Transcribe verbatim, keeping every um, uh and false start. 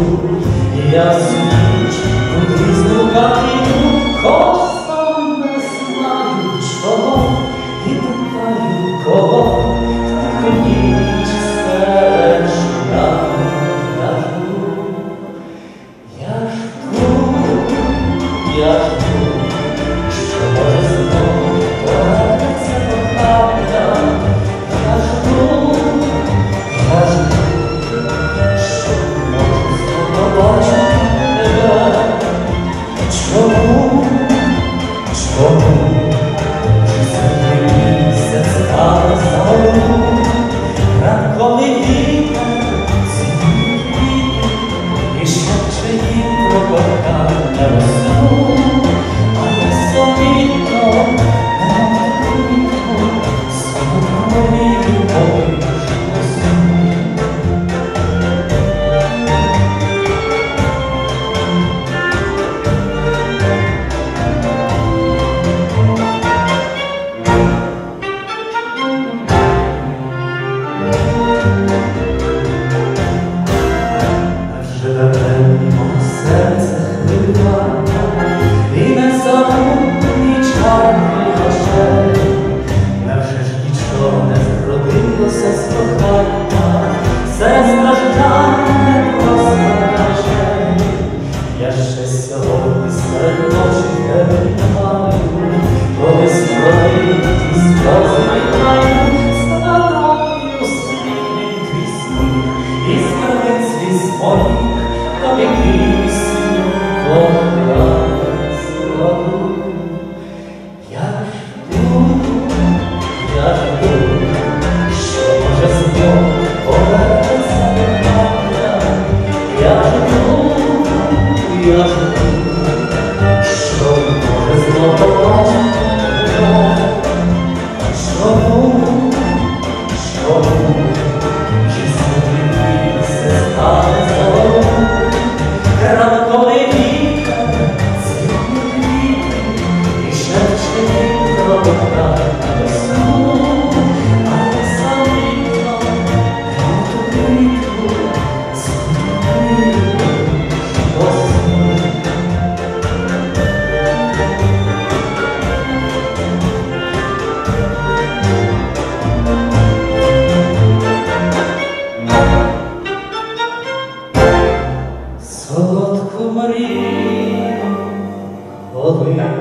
ясніч, кудись блукаю, хоч сам не знаю чого, і питаю кого, так ніч стежка, я жду, я жду, я жду, що може знов повернеться кохання, я жду, я жду. Чому, чому, чи сьогодні місяць стане зору, ранковий вітер цвіте, і шепче їм про кохання весну, а я собітно, немовлітно, своєю любов'ю весну. Серце хвилювання, і незабутні чарні очей. Невже ж нічого не зродилося з кохання, серед страждань не просто. Я ще сьогодні серед ночі перебігаю, коли скроїть і сльози майнаю, старою світлий твій сміх, і скарбить свій смолік. Тобі пісню кохаю складу. Я жду, я жду, що може знов повернеться кохання. Я жду, я жду, що може знов побачити мене. Чому, чому, чи сьогодні місяць стане зору, ранковий вітер цвіте, і шепче їм про кохання весну, а я самітно, немовлітно, своєю весну. Солодку мрію, коли